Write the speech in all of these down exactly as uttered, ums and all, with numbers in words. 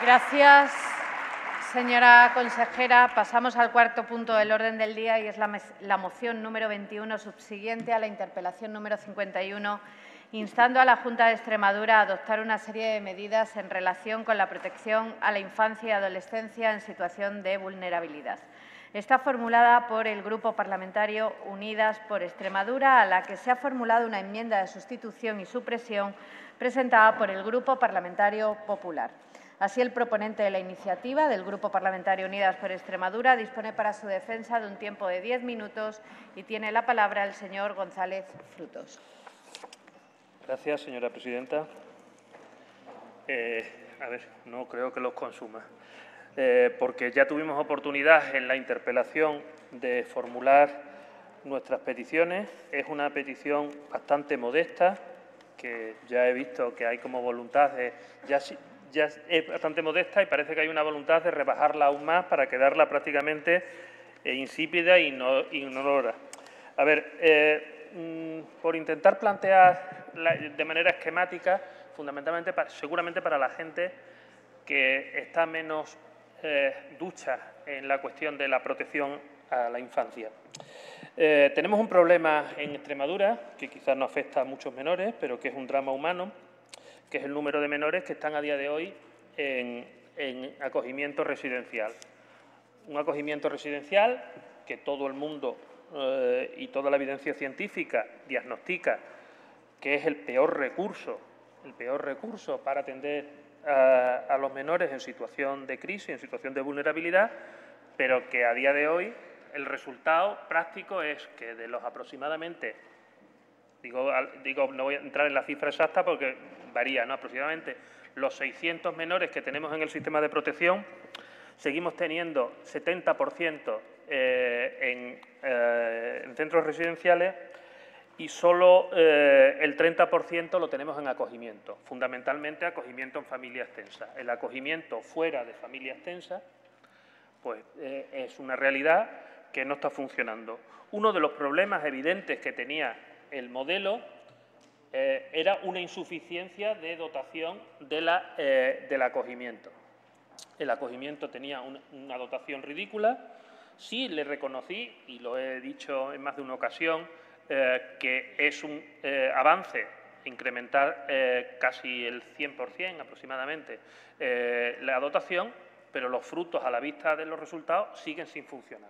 Gracias, señora consejera. Pasamos al cuarto punto del orden del día y es la, la moción número veintiuno, subsiguiente a la interpelación número cincuenta y uno, instando a la Junta de Extremadura a adoptar una serie de medidas en relación con la protección a la infancia y adolescencia en situación de vulnerabilidad. Está formulada por el Grupo Parlamentario Unidas por Extremadura, a la que se ha formulado una enmienda de sustitución y supresión presentada por el Grupo Parlamentario Popular. Así, el proponente de la iniciativa del Grupo Parlamentario Unidas por Extremadura dispone para su defensa de un tiempo de diez minutos y tiene la palabra el señor González Frutos. Gracias, señora presidenta. Eh, a ver, no creo que los consuma, eh, porque ya tuvimos oportunidad en la interpelación de formular nuestras peticiones. Es una petición bastante modesta, que ya he visto que hay como voluntad de... Ya, ya es bastante modesta y parece que hay una voluntad de rebajarla aún más para quedarla prácticamente eh, insípida y no ignorora. A ver, eh, mmm, por intentar plantear la, de manera esquemática, fundamentalmente, para, seguramente para la gente que está menos eh, ducha en la cuestión de la protección a la infancia. Eh, tenemos un problema en Extremadura que quizás no afecta a muchos menores, pero que es un drama humano, que es el número de menores que están a día de hoy en, en acogimiento residencial. Un acogimiento residencial que todo el mundo eh, y toda la evidencia científica diagnostica que es el peor recurso, el peor recurso para atender a, a los menores en situación de crisis, en situación de vulnerabilidad, pero que a día de hoy el resultado práctico es que de los aproximadamente, digo, digo no voy a entrar en la cifra exacta porque varía, ¿no? Aproximadamente los seiscientos menores que tenemos en el sistema de protección, seguimos teniendo setenta por ciento eh, en, eh, en centros residenciales y solo eh, el treinta por ciento lo tenemos en acogimiento, fundamentalmente acogimiento en familia extensa. El acogimiento fuera de familia extensa pues, eh, es una realidad que no está funcionando. Uno de los problemas evidentes que tenía el modelo eh, era una insuficiencia de dotación de la, eh, del acogimiento. El acogimiento tenía una, una dotación ridícula. Sí le reconocí, y lo he dicho en más de una ocasión, eh, que es un eh, avance incrementar eh, casi el cien por cien aproximadamente eh, la dotación, pero los frutos a la vista de los resultados siguen sin funcionar.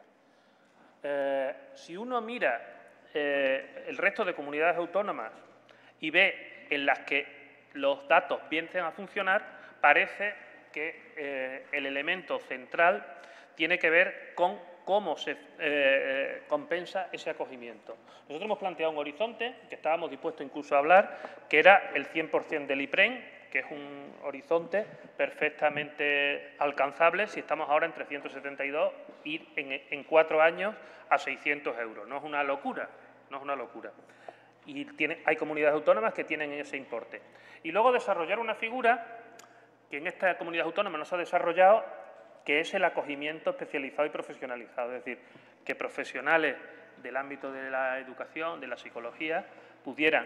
Eh, si uno mira eh, el resto de comunidades autónomas y ve en las que los datos vienen a funcionar, parece que eh, el elemento central tiene que ver con cómo se eh, compensa ese acogimiento. Nosotros hemos planteado un horizonte que estábamos dispuestos incluso a hablar, que era el cien por cien del IPREN, que es un horizonte perfectamente alcanzable si estamos ahora en trescientos setenta y dos, ir en, en cuatro años a seiscientos euros. No es una locura, no es una locura. Y tiene, hay comunidades autónomas que tienen ese importe. Y luego desarrollar una figura que en esta comunidad autónoma no se ha desarrollado, que es el acogimiento especializado y profesionalizado. Es decir, que profesionales del ámbito de la educación, de la psicología, pudieran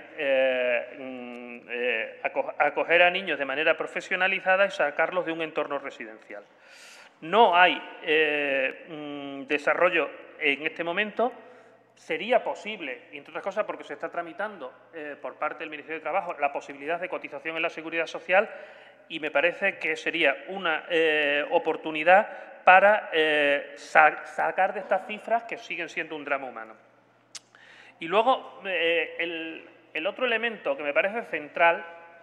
eh, eh, acoger a niños de manera profesionalizada y sacarlos de un entorno residencial. No hay eh, desarrollo en este momento. Sería posible, entre otras cosas porque se está tramitando eh, por parte del Ministerio de Trabajo la posibilidad de cotización en la Seguridad Social y me parece que sería una eh, oportunidad para eh, sa sacar de estas cifras que siguen siendo un drama humano. Y luego, eh, el, el otro elemento que me parece central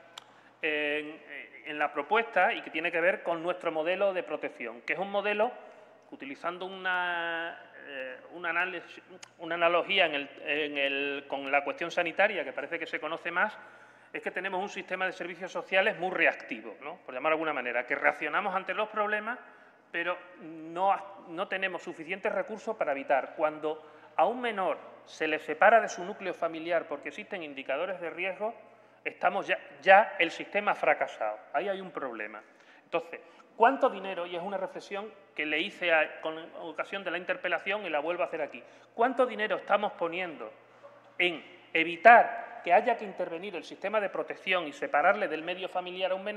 en, en la propuesta y que tiene que ver con nuestro modelo de protección, que es un modelo, utilizando una, eh, una, análisis, una analogía en el, en el, con la cuestión sanitaria, que parece que se conoce más, es que tenemos un sistema de servicios sociales muy reactivo, ¿no? Por llamarlo de alguna manera, que reaccionamos ante los problemas, pero no, no tenemos suficientes recursos para evitar. Cuando a un menor se le separa de su núcleo familiar porque existen indicadores de riesgo, estamos ya, ya el sistema ha fracasado. Ahí hay un problema. Entonces, ¿cuánto dinero? Y es una reflexión que le hice a, con ocasión de la interpelación y la vuelvo a hacer aquí. ¿Cuánto dinero estamos poniendo en evitar que haya que intervenir el sistema de protección y separarle del medio familiar a un menor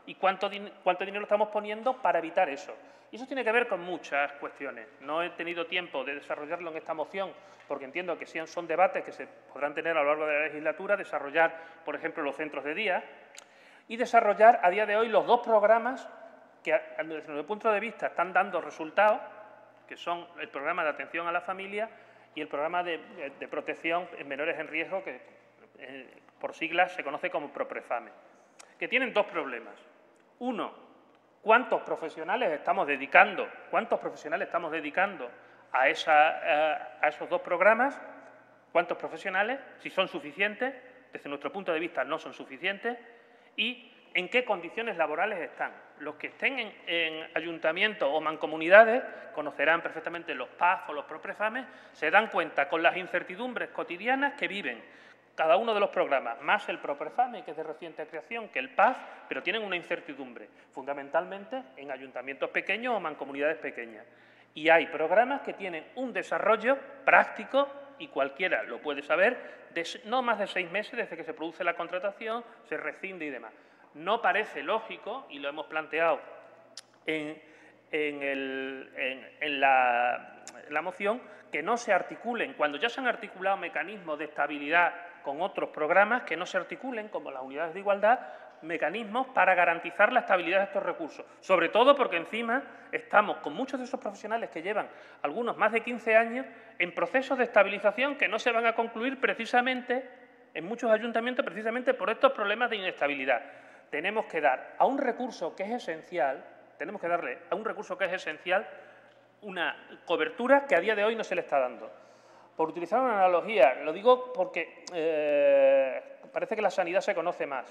y cuánto, din cuánto dinero estamos poniendo para evitar eso. Y eso tiene que ver con muchas cuestiones. No he tenido tiempo de desarrollarlo en esta moción porque entiendo que son debates que se podrán tener a lo largo de la legislatura, desarrollar, por ejemplo, los centros de día y desarrollar a día de hoy los dos programas que, desde mi punto de vista, están dando resultados, que son el programa de atención a la familia y el programa de, de protección en menores en riesgo, que eh, por siglas se conoce como PROPREFAME, que tienen dos problemas. Uno, ¿cuántos profesionales estamos dedicando, cuántos profesionales estamos dedicando a, esa, a, a esos dos programas? ¿Cuántos profesionales? Si son suficientes, desde nuestro punto de vista no son suficientes, y en qué condiciones laborales están. Los que estén en, en ayuntamientos o mancomunidades conocerán perfectamente los P A F o los PROPREFAME, se dan cuenta con las incertidumbres cotidianas que viven cada uno de los programas, más el PROPREFAME, que es de reciente creación, que el P A F, pero tienen una incertidumbre, fundamentalmente en ayuntamientos pequeños o mancomunidades pequeñas. Y hay programas que tienen un desarrollo práctico, y cualquiera lo puede saber, de no más de seis meses desde que se produce la contratación, se rescinde y demás. No parece lógico, y lo hemos planteado en, en, el, en, en, la, en la moción, que no se articulen, cuando ya se han articulado mecanismos de estabilidad con otros programas, que no se articulen, como las unidades de igualdad, mecanismos para garantizar la estabilidad de estos recursos. Sobre todo porque encima estamos con muchos de esos profesionales que llevan algunos más de quince años en procesos de estabilización que no se van a concluir precisamente en muchos ayuntamientos precisamente por estos problemas de inestabilidad. Tenemos que dar a un recurso que es esencial, tenemos que darle a un recurso que es esencial una cobertura que a día de hoy no se le está dando. Por utilizar una analogía, lo digo porque eh, parece que la sanidad se conoce más.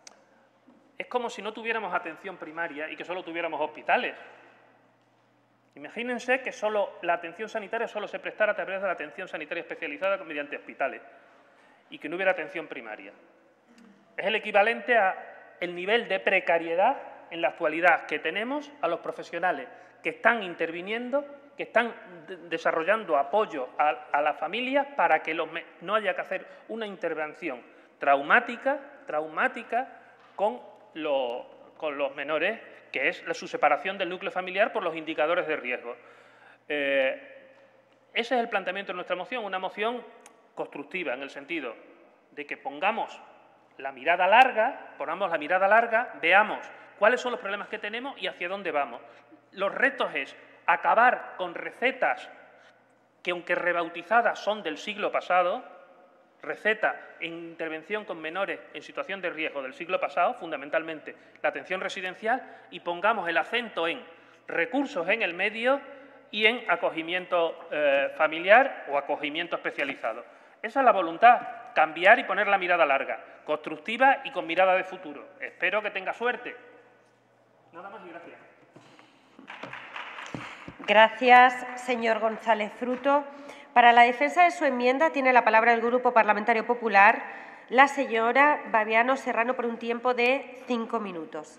Es como si no tuviéramos atención primaria y que solo tuviéramos hospitales. Imagínense que solo la atención sanitaria solo se prestara a través de la atención sanitaria especializada mediante hospitales y que no hubiera atención primaria. Es el equivalente al nivel de precariedad en la actualidad que tenemos a los profesionales que están interviniendo, que están desarrollando apoyo a, a las familias para que los, no haya que hacer una intervención traumática, traumática con, lo, con los menores, que es la, su separación del núcleo familiar por los indicadores de riesgo. Eh, ese es el planteamiento de nuestra moción, una moción constructiva en el sentido de que pongamos la mirada larga, pongamos la mirada larga, veamos cuáles son los problemas que tenemos y hacia dónde vamos. Los retos es acabar con recetas que, aunque rebautizadas, son del siglo pasado, receta en intervención con menores en situación de riesgo del siglo pasado, fundamentalmente la atención residencial, y pongamos el acento en recursos en el medio y en acogimiento eh, familiar o acogimiento especializado. Esa es la voluntad, cambiar y poner la mirada larga, constructiva y con mirada de futuro. Espero que tenga suerte. Nada más y gracias. Gracias, señor González Fruto. Para la defensa de su enmienda tiene la palabra el Grupo Parlamentario Popular, la señora Babiano Serrano, por un tiempo de cinco minutos.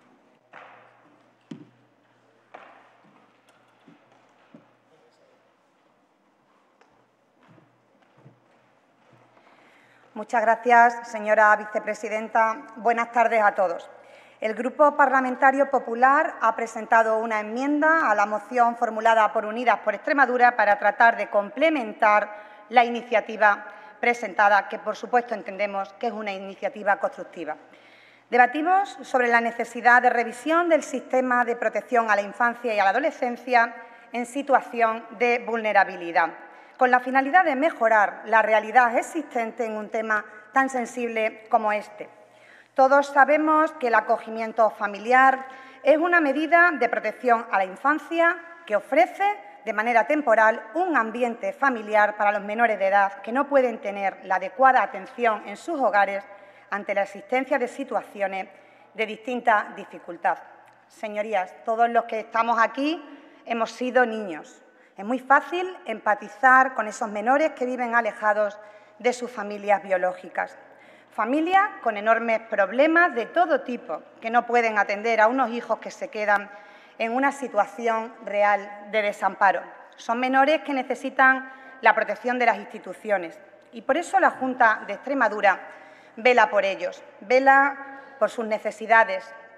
Muchas gracias, señora vicepresidenta. Buenas tardes a todos. El Grupo Parlamentario Popular ha presentado una enmienda a la moción formulada por Unidas por Extremadura para tratar de complementar la iniciativa presentada, que por supuesto entendemos que es una iniciativa constructiva. Debatimos sobre la necesidad de revisión del sistema de protección a la infancia y a la adolescencia en situación de vulnerabilidad, con la finalidad de mejorar la realidad existente en un tema tan sensible como este. Todos sabemos que el acogimiento familiar es una medida de protección a la infancia que ofrece de manera temporal un ambiente familiar para los menores de edad que no pueden tener la adecuada atención en sus hogares ante la existencia de situaciones de distinta dificultad. Señorías, todos los que estamos aquí hemos sido niños. Es muy fácil empatizar con esos menores que viven alejados de sus familias biológicas. Familias con enormes problemas de todo tipo, que no pueden atender a unos hijos que se quedan en una situación real de desamparo. Son menores que necesitan la protección de las instituciones y por eso la Junta de Extremadura vela por ellos, vela por sus necesidades,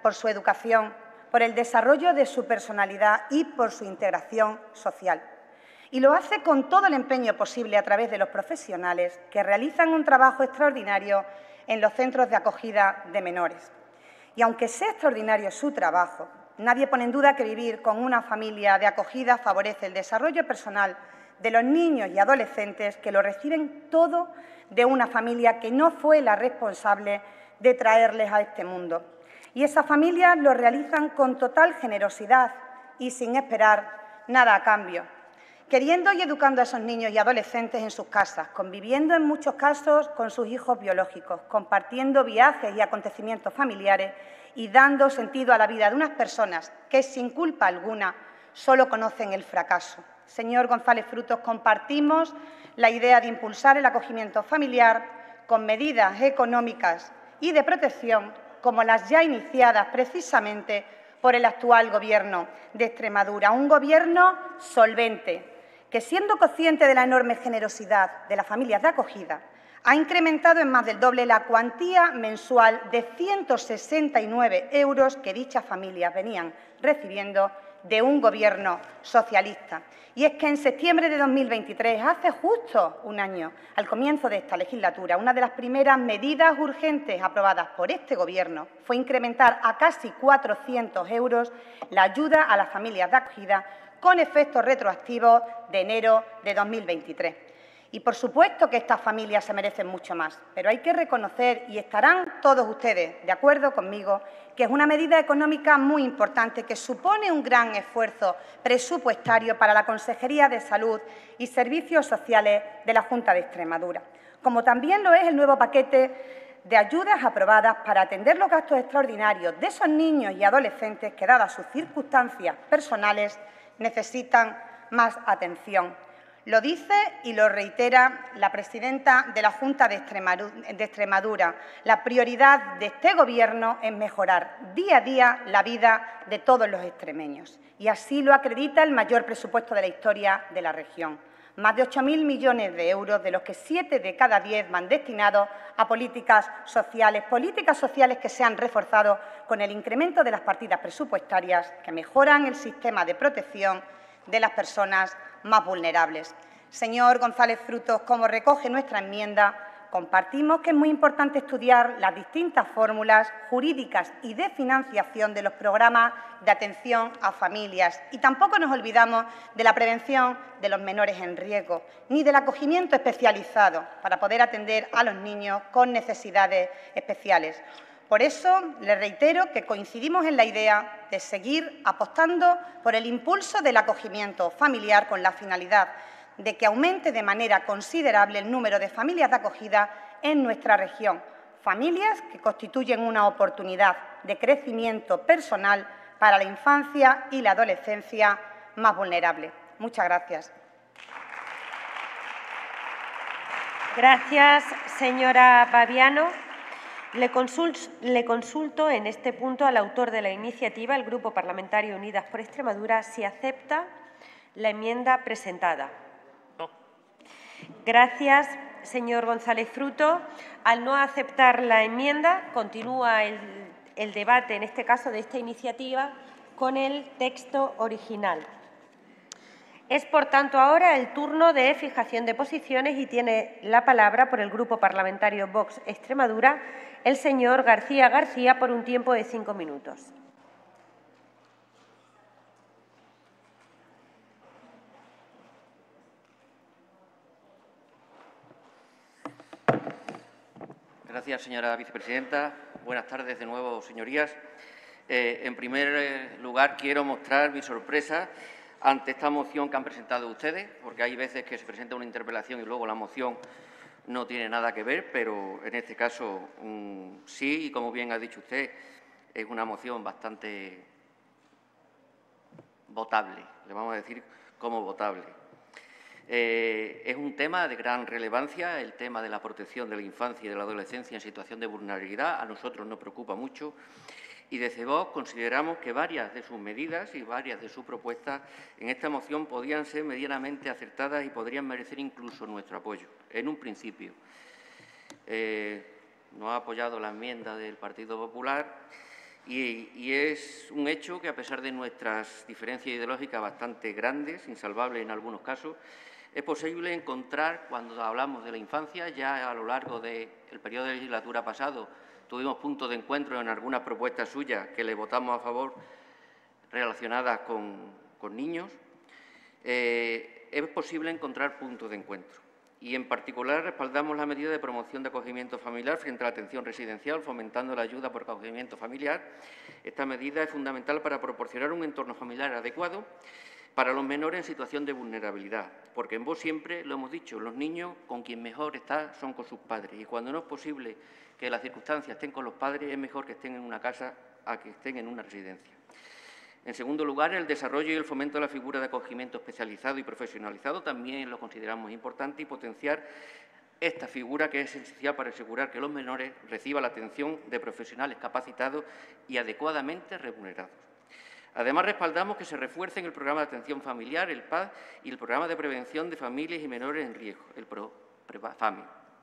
por su educación, por el desarrollo de su personalidad y por su integración social. Y lo hace con todo el empeño posible a través de los profesionales que realizan un trabajo extraordinario en los centros de acogida de menores. Y aunque sea extraordinario su trabajo, nadie pone en duda que vivir con una familia de acogida favorece el desarrollo personal de los niños y adolescentes que lo reciben todo de una familia que no fue la responsable de traerles a este mundo. Y esas familias lo realizan con total generosidad y sin esperar nada a cambio, queriendo y educando a esos niños y adolescentes en sus casas, conviviendo en muchos casos con sus hijos biológicos, compartiendo viajes y acontecimientos familiares y dando sentido a la vida de unas personas que, sin culpa alguna, solo conocen el fracaso. Señor González Frutos, compartimos la idea de impulsar el acogimiento familiar con medidas económicas y de protección como las ya iniciadas precisamente por el actual Gobierno de Extremadura, un Gobierno solvente que, siendo consciente de la enorme generosidad de las familias de acogida, ha incrementado en más del doble la cuantía mensual de ciento sesenta y nueve euros que dichas familias venían recibiendo de un Gobierno socialista. Y es que en septiembre de dos mil veintitrés, hace justo un año, al comienzo de esta legislatura, una de las primeras medidas urgentes aprobadas por este Gobierno fue incrementar a casi cuatrocientos euros la ayuda a las familias de acogida con efectos retroactivos de enero de dos mil veintitrés. Y, por supuesto, que estas familias se merecen mucho más, pero hay que reconocer, y estarán todos ustedes de acuerdo conmigo, que es una medida económica muy importante que supone un gran esfuerzo presupuestario para la Consejería de Salud y Servicios Sociales de la Junta de Extremadura, como también lo es el nuevo paquete de ayudas aprobadas para atender los gastos extraordinarios de esos niños y adolescentes que, dadas sus circunstancias personales, necesitan más atención. Lo dice y lo reitera la presidenta de la Junta de Extremadura. La prioridad de este Gobierno es mejorar día a día la vida de todos los extremeños. Y así lo acredita el mayor presupuesto de la historia de la región. Más de ocho mil millones de euros, de los que siete de cada diez van destinados a políticas sociales, políticas sociales que se han reforzado con el incremento de las partidas presupuestarias que mejoran el sistema de protección de las personas más vulnerables. Señor González Frutos, como recoge nuestra enmienda, compartimos que es muy importante estudiar las distintas fórmulas jurídicas y de financiación de los programas de atención a familias. Y tampoco nos olvidamos de la prevención de los menores en riesgo, ni del acogimiento especializado para poder atender a los niños con necesidades especiales. Por eso, le reitero que coincidimos en la idea de seguir apostando por el impulso del acogimiento familiar con la finalidad de que aumente de manera considerable el número de familias de acogida en nuestra región, familias que constituyen una oportunidad de crecimiento personal para la infancia y la adolescencia más vulnerable. Muchas gracias. Gracias, señora Baviano. Le consulto, le consulto en este punto al autor de la iniciativa, el Grupo Parlamentario Unidas por Extremadura, si acepta la enmienda presentada. No. Gracias, señor González Fruto. Al no aceptar la enmienda, continúa el, el debate, en este caso de esta iniciativa, con el texto original. Es, por tanto, ahora el turno de fijación de posiciones y tiene la palabra por el Grupo Parlamentario Vox Extremadura el señor García García por un tiempo de cinco minutos. Gracias, señora vicepresidenta. Buenas tardes de nuevo, señorías. Eh, en primer lugar, quiero mostrar mi sorpresa ante esta moción que han presentado ustedes, porque hay veces que se presenta una interpelación y luego la moción no tiene nada que ver, pero en este caso um, sí, y como bien ha dicho usted, es una moción bastante votable, le vamos a decir como votable. Eh, es un tema de gran relevancia, el tema de la protección de la infancia y de la adolescencia en situación de vulnerabilidad. A nosotros nos preocupa mucho y desde Vox consideramos que varias de sus medidas y varias de sus propuestas en esta moción podían ser medianamente acertadas y podrían merecer incluso nuestro apoyo. En un principio, eh, no ha apoyado la enmienda del Partido Popular Y, y es un hecho que, a pesar de nuestras diferencias ideológicas bastante grandes, insalvables en algunos casos, es posible encontrar, cuando hablamos de la infancia, ya a lo largo del periodo de legislatura pasado, tuvimos puntos de encuentro en algunas propuestas suyas que le votamos a favor relacionadas con, con niños, eh, es posible encontrar puntos de encuentro. Y, en particular, respaldamos la medida de promoción de acogimiento familiar frente a la atención residencial, fomentando la ayuda por acogimiento familiar. Esta medida es fundamental para proporcionar un entorno familiar adecuado para los menores en situación de vulnerabilidad, porque en Vox siempre lo hemos dicho, los niños con quien mejor están son con sus padres, y cuando no es posible que las circunstancias estén con los padres, es mejor que estén en una casa a que estén en una residencia. En segundo lugar, el desarrollo y el fomento de la figura de acogimiento especializado y profesionalizado también lo consideramos importante, y potenciar esta figura, que es esencial para asegurar que los menores reciban la atención de profesionales capacitados y adecuadamente remunerados. Además, respaldamos que se refuercen el programa de atención familiar, el P A D, y el programa de prevención de familias y menores en riesgo, el PROFAMI,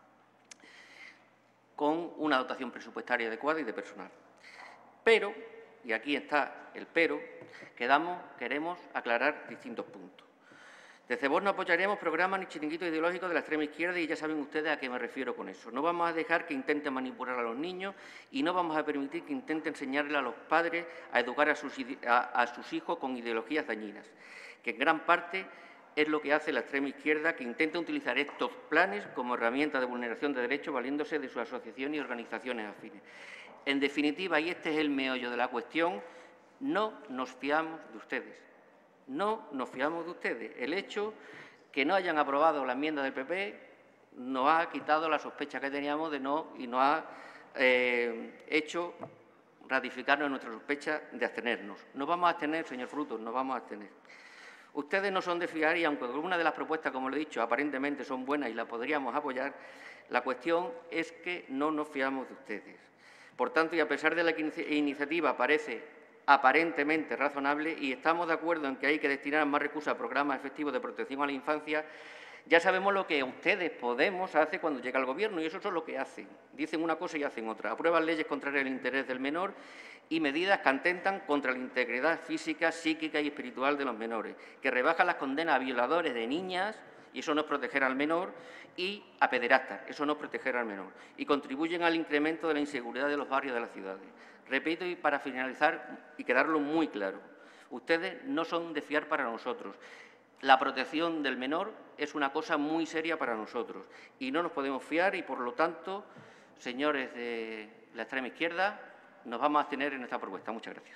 con una dotación presupuestaria adecuada y de personal. Pero, y aquí está el pero, quedamos, queremos aclarar distintos puntos. Desde Vox no apoyaremos programas ni chiringuitos ideológicos de la extrema izquierda, y ya saben ustedes a qué me refiero con eso. No vamos a dejar que intenten manipular a los niños, y no vamos a permitir que intenten enseñarle a los padres a educar a sus, a, a sus hijos con ideologías dañinas, que en gran parte es lo que hace la extrema izquierda, que intenta utilizar estos planes como herramienta de vulneración de derechos, valiéndose de sus asociaciones y organizaciones afines. En definitiva, y este es el meollo de la cuestión, no nos fiamos de ustedes. No nos fiamos de ustedes. El hecho que no hayan aprobado la enmienda del P P nos ha quitado la sospecha que teníamos de no y nos ha eh, hecho ratificarnos en nuestra sospecha de abstenernos. Nos vamos a abstener, señor Frutos, nos vamos a abstener. Ustedes no son de fiar, y aunque algunas de las propuestas, como le he dicho, aparentemente son buenas y las podríamos apoyar, la cuestión es que no nos fiamos de ustedes. Por tanto, y a pesar de que la iniciativa parece aparentemente razonable y estamos de acuerdo en que hay que destinar más recursos a programas efectivos de protección a la infancia, ya sabemos lo que ustedes, Podemos, hace cuando llega al Gobierno, y eso es lo que hacen. Dicen una cosa y hacen otra. Aprueban leyes contrarias al interés del menor y medidas que atentan contra la integridad física, psíquica y espiritual de los menores, que rebajan las condenas a violadores de niñas, y eso no es proteger al menor, y a pederastas, eso no es proteger al menor, y contribuyen al incremento de la inseguridad de los barrios de las ciudades. Repito, y para finalizar y quedarlo muy claro, ustedes no son de fiar para nosotros. La protección del menor es una cosa muy seria para nosotros y no nos podemos fiar, y, por lo tanto, señores de la extrema izquierda, nos vamos a abstener en esta propuesta. Muchas gracias.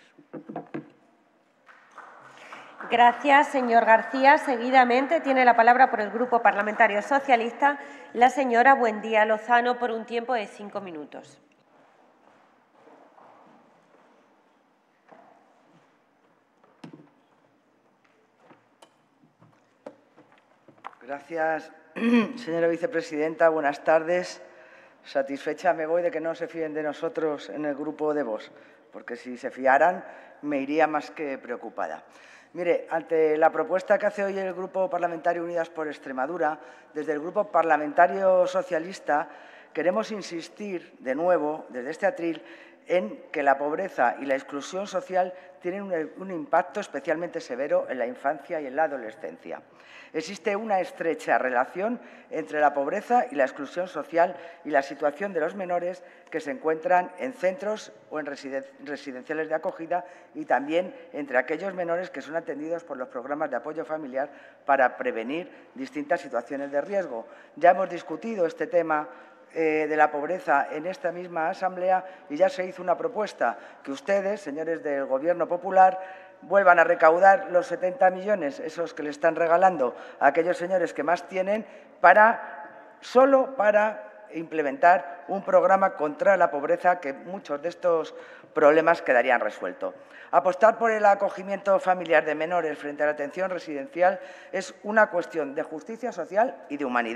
Gracias, señor García. Seguidamente tiene la palabra por el Grupo Parlamentario Socialista la señora Buendía Lozano, por un tiempo de cinco minutos. Gracias, señora vicepresidenta. Buenas tardes. Satisfecha me voy de que no se fíen de nosotros en el Grupo de Vox, porque si se fiaran me iría más que preocupada. Mire, ante la propuesta que hace hoy el Grupo Parlamentario Unidas por Extremadura, desde el Grupo Parlamentario Socialista queremos insistir de nuevo, desde este atril, en que la pobreza y la exclusión social tienen un, un impacto especialmente severo en la infancia y en la adolescencia. Existe una estrecha relación entre la pobreza y la exclusión social y la situación de los menores que se encuentran en centros o en residen- residenciales de acogida, y también entre aquellos menores que son atendidos por los programas de apoyo familiar para prevenir distintas situaciones de riesgo. Ya hemos discutido este tema Eh, de la pobreza en esta misma Asamblea, y ya se hizo una propuesta, que ustedes, señores del Gobierno popular, vuelvan a recaudar los setenta millones, esos que le están regalando a aquellos señores que más tienen, para, solo para implementar un programa contra la pobreza, que muchos de estos problemas quedarían resueltos. Apostar por el acogimiento familiar de menores frente a la atención residencial es una cuestión de justicia social y de humanidad.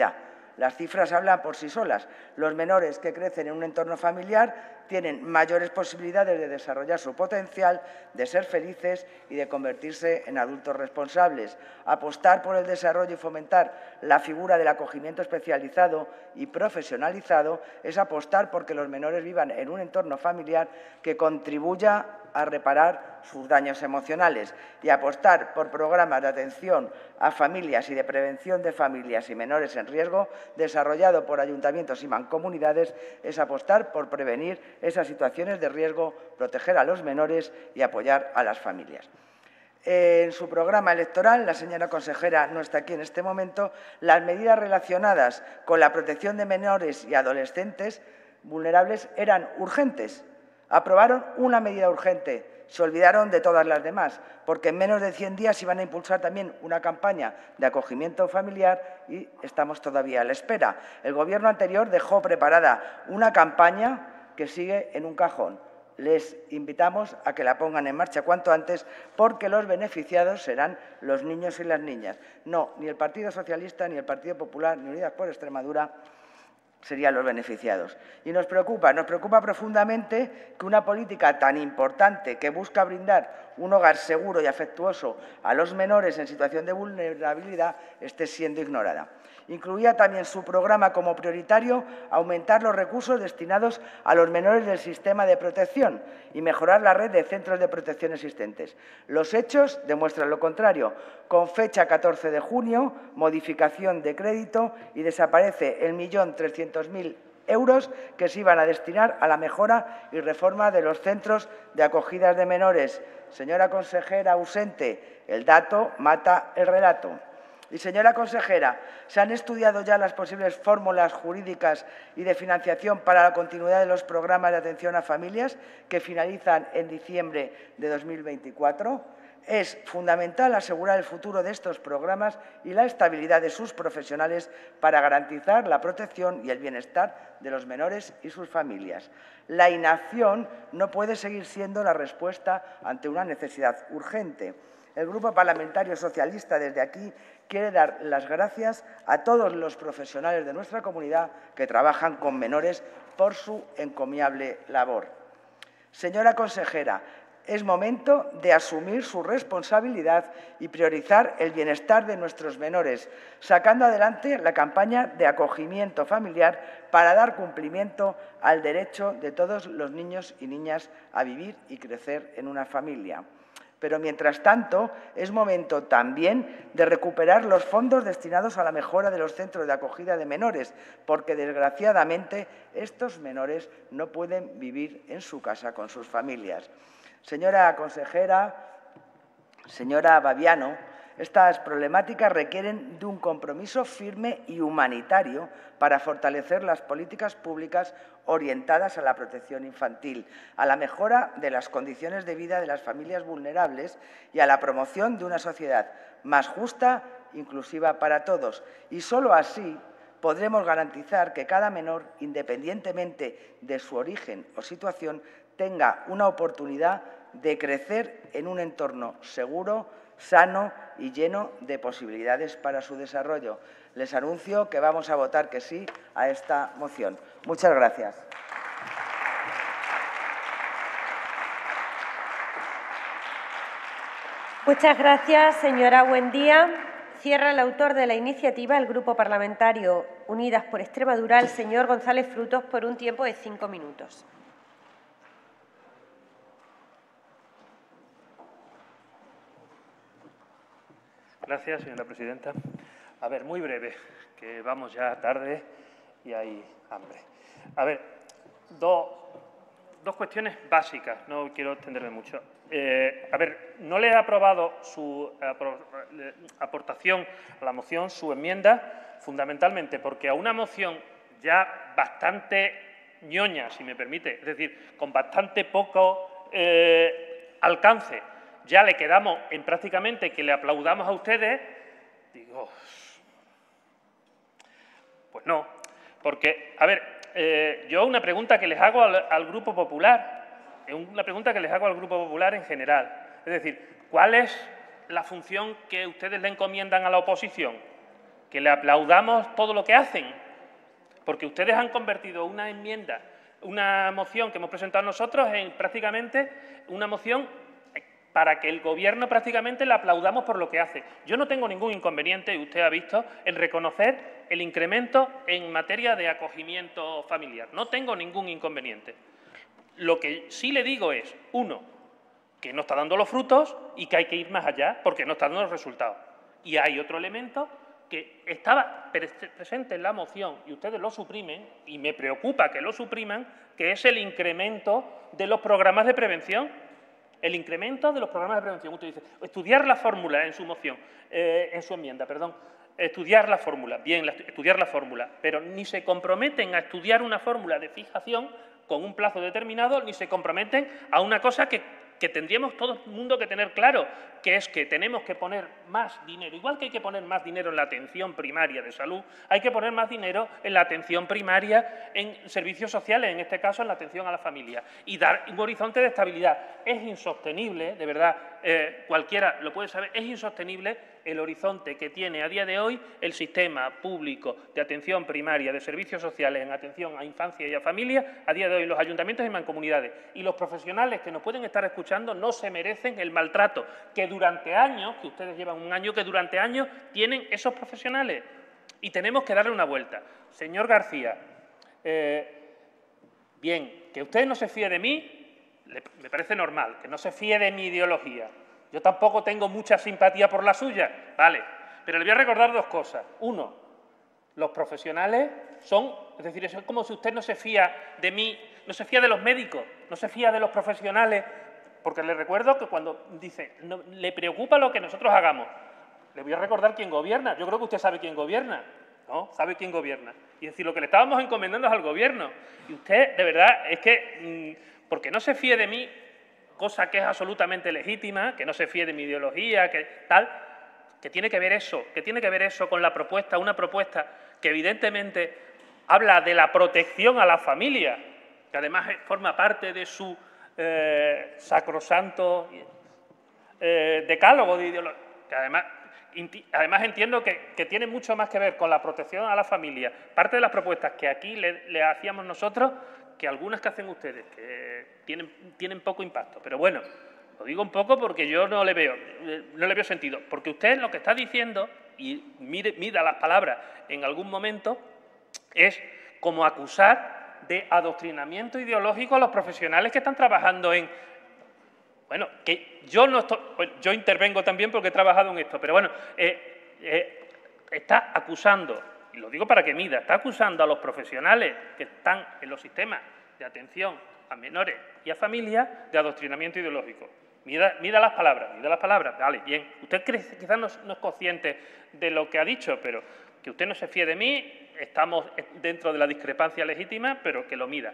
Las cifras hablan por sí solas. Los menores que crecen en un entorno familiar tienen mayores posibilidades de desarrollar su potencial, de ser felices y de convertirse en adultos responsables. Apostar por el desarrollo y fomentar la figura del acogimiento especializado y profesionalizado es apostar por que los menores vivan en un entorno familiar que contribuya a reparar sus daños emocionales, y apostar por programas de atención a familias y de prevención de familias y menores en riesgo desarrollado por ayuntamientos y mancomunidades es apostar por prevenir esas situaciones de riesgo, proteger a los menores y apoyar a las familias. En su programa electoral, la señora consejera no está aquí en este momento, las medidas relacionadas con la protección de menores y adolescentes vulnerables eran urgentes. Aprobaron una medida urgente, se olvidaron de todas las demás, porque en menos de cien días iban a impulsar también una campaña de acogimiento familiar y estamos todavía a la espera. El Gobierno anterior dejó preparada una campaña que sigue en un cajón. Les invitamos a que la pongan en marcha cuanto antes, porque los beneficiados serán los niños y las niñas. No, ni el Partido Socialista, ni el Partido Popular, ni Unidas por Extremadura serían los beneficiados. Y nos preocupa, nos preocupa profundamente que una política tan importante que busca brindar un hogar seguro y afectuoso a los menores en situación de vulnerabilidad esté siendo ignorada. Incluía también su programa como prioritario aumentar los recursos destinados a los menores del sistema de protección y mejorar la red de centros de protección existentes. Los hechos demuestran lo contrario. Con fecha catorce de junio, modificación de crédito y desaparece el millón trescientos mil euros que se iban a destinar a la mejora y reforma de los centros de acogida de menores. Señora consejera ausente, el dato mata el relato. Y, señora consejera, ¿se han estudiado ya las posibles fórmulas jurídicas y de financiación para la continuidad de los programas de atención a familias que finalizan en diciembre de dos mil veinticuatro? Es fundamental asegurar el futuro de estos programas y la estabilidad de sus profesionales para garantizar la protección y el bienestar de los menores y sus familias. La inacción no puede seguir siendo la respuesta ante una necesidad urgente. El Grupo Parlamentario Socialista, desde aquí, quiere dar las gracias a todos los profesionales de nuestra comunidad que trabajan con menores por su encomiable labor. Señora consejera, es momento de asumir su responsabilidad y priorizar el bienestar de nuestros menores, sacando adelante la campaña de acogimiento familiar para dar cumplimiento al derecho de todos los niños y niñas a vivir y crecer en una familia. Pero, mientras tanto, es momento también de recuperar los fondos destinados a la mejora de los centros de acogida de menores, porque, desgraciadamente, estos menores no pueden vivir en su casa con sus familias. Señora consejera, señora Baviano, estas problemáticas requieren de un compromiso firme y humanitario para fortalecer las políticas públicas orientadas a la protección infantil, a la mejora de las condiciones de vida de las familias vulnerables y a la promoción de una sociedad más justa, inclusiva para todos. Y solo así podremos garantizar que cada menor, independientemente de su origen o situación, tenga una oportunidad de crecer en un entorno seguro, sano y lleno de posibilidades para su desarrollo. Les anuncio que vamos a votar que sí a esta moción. Muchas gracias. Muchas gracias, señora Buendía. Cierra el autor de la iniciativa, el Grupo Parlamentario Unidas por Extremadura, el señor González Frutos, por un tiempo de cinco minutos. Gracias, señora presidenta. A ver, muy breve, que vamos ya tarde y hay hambre. A ver, dos, dos cuestiones básicas, no quiero extenderme mucho. Eh, a ver, no le he aprobado su aportación a la moción, su enmienda, fundamentalmente porque a una moción ya bastante ñoña, si me permite, es decir, con bastante poco eh, alcance, ya le quedamos en prácticamente que le aplaudamos a ustedes, digo, pues no, porque, a ver, eh, yo una pregunta que les hago al, al Grupo Popular, una pregunta que les hago al Grupo Popular en general, es decir, ¿cuál es la función que ustedes le encomiendan a la oposición? ¿Que le aplaudamos todo lo que hacen? porque ustedes han convertido una enmienda, una moción que hemos presentado nosotros en prácticamente una moción para que el Gobierno prácticamente le aplaudamos por lo que hace. Yo no tengo ningún inconveniente, y usted ha visto, en reconocer el incremento en materia de acogimiento familiar. No tengo ningún inconveniente. Lo que sí le digo es, uno, que no está dando los frutos y que hay que ir más allá porque no está dando los resultados. Y hay otro elemento que estaba presente en la moción y ustedes lo suprimen, y me preocupa que lo supriman, que es el incremento de los programas de prevención. El incremento de los programas de prevención. Usted dice, estudiar la fórmula en su moción, eh, en su enmienda, perdón. Estudiar la fórmula, bien, la, estudiar la fórmula, pero ni se comprometen a estudiar una fórmula de fijación con un plazo determinado, ni se comprometen a una cosa que, que tendríamos todo el mundo que tener claro, que es que tenemos que poner más dinero. Igual que hay que poner más dinero en la atención primaria de salud, hay que poner más dinero en la atención primaria en servicios sociales, en este caso en la atención a la familia, y dar un horizonte de estabilidad. Es insostenible, de verdad, eh, cualquiera lo puede saber, es insostenible el horizonte que tiene a día de hoy el sistema público de atención primaria de servicios sociales en atención a infancia y a familia, a día de hoy los ayuntamientos y mancomunidades. Y los profesionales que nos pueden estar escuchando no se merecen el maltrato que durante años, que ustedes llevan un año, que durante años tienen esos profesionales. Y tenemos que darle una vuelta. Señor García, eh, bien, que usted no se fíe de mí, le, me parece normal, que no se fíe de mi ideología. Yo tampoco tengo mucha simpatía por la suya, vale, pero le voy a recordar dos cosas. Uno, los profesionales son, es decir, es como si usted no se fía de mí, no se fía de los médicos, no se fía de los profesionales, porque le recuerdo que cuando dice, no, le preocupa lo que nosotros hagamos, le voy a recordar quién gobierna. Yo creo que usted sabe quién gobierna, ¿no? Sabe quién gobierna. Y es decir, lo que le estábamos encomendando es al Gobierno. Y usted, de verdad, es que, mmm, porque no se fíe de mí, cosa que es absolutamente legítima, que no se fíe de mi ideología, que tal, que tiene que ver eso, que tiene que ver eso con la propuesta, una propuesta que evidentemente habla de la protección a la familia, que además forma parte de su eh, sacrosanto eh, decálogo de ideología, que además, además entiendo que, que tiene mucho más que ver con la protección a la familia. Parte de las propuestas que aquí le, le hacíamos nosotros, que algunas que hacen ustedes, que tienen, tienen poco impacto. Pero bueno, lo digo un poco porque yo no le veo, no le veo sentido. Porque usted lo que está diciendo, y mire, mida las palabras en algún momento, es como acusar de adoctrinamiento ideológico a los profesionales que están trabajando en... Bueno, que yo no estoy... Bueno, yo intervengo también porque he trabajado en esto, pero bueno, eh, eh, está acusando... Y lo digo para que mida, está acusando a los profesionales que están en los sistemas de atención a menores y a familias de adoctrinamiento ideológico. Mida, mida las palabras, mida las palabras. Vale, bien. Usted cree, quizás no, no es consciente de lo que ha dicho, pero que usted no se fíe de mí, estamos dentro de la discrepancia legítima, pero que lo mida.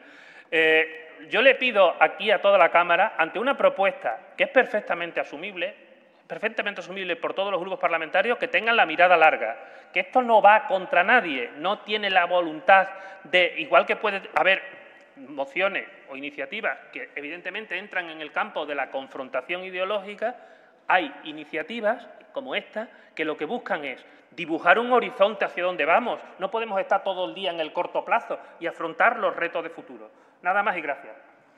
Eh, yo le pido aquí a toda la Cámara, ante una propuesta que es perfectamente asumible, perfectamente asumible por todos los grupos parlamentarios, que tengan la mirada larga, que esto no va contra nadie, no tiene la voluntad de, igual que puede haber mociones o iniciativas que evidentemente entran en el campo de la confrontación ideológica, hay iniciativas como esta que lo que buscan es dibujar un horizonte hacia donde vamos. No podemos estar todo el día en el corto plazo y afrontar los retos de futuro. Nada más y gracias.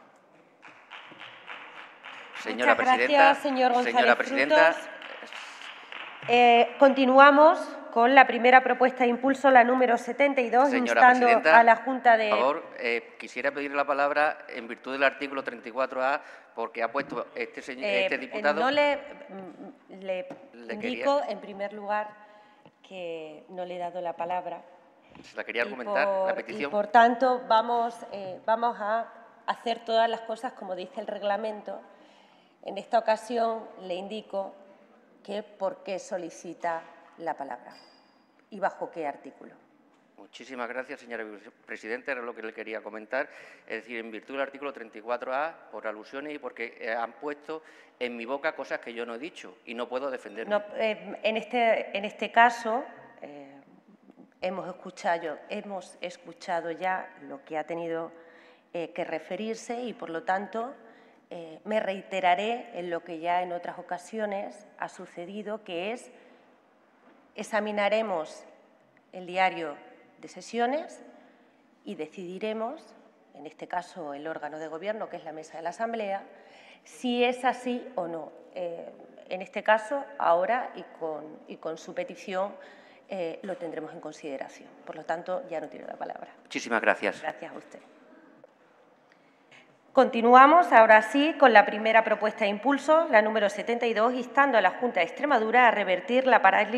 Señora Muchas presidenta, gracias, señor González señora presidenta. Frutos. Eh, continuamos con la primera propuesta de impulso, la número setenta y dos, Señora instando presidenta, a la Junta de... Por favor, eh, quisiera pedir la palabra en virtud del artículo treinta y cuatro A, porque ha puesto este, señor, Eh, este diputado... No le, mm, le, Le indico, quería- en primer lugar, que no le he dado la palabra. Se la quería Y argumentar, por- la petición. Y, por tanto, vamos, eh, vamos a hacer todas las cosas como dice el reglamento. En esta ocasión le indico que por qué solicita la palabra y bajo qué artículo. Muchísimas gracias, señora presidenta. Era lo que le quería comentar. Es decir, en virtud del artículo treinta y cuatro A, por alusiones y porque eh, han puesto en mi boca cosas que yo no he dicho y no puedo defenderme. No, eh, en, este, en este caso, eh, hemos, escuchado, hemos escuchado ya lo que ha tenido eh, que referirse y, por lo tanto, eh, me reiteraré en lo que ya en otras ocasiones ha sucedido, que es examinaremos el diario de sesiones y decidiremos, en este caso el órgano de Gobierno, que es la mesa de la Asamblea, si es así o no. Eh, en este caso, ahora y con, y con su petición, eh, lo tendremos en consideración. Por lo tanto, ya no tiene la palabra. Muchísimas gracias. Gracias a usted. Continuamos ahora sí con la primera propuesta de impulso, la número setenta y dos, instando a la Junta de Extremadura a revertir la parálisis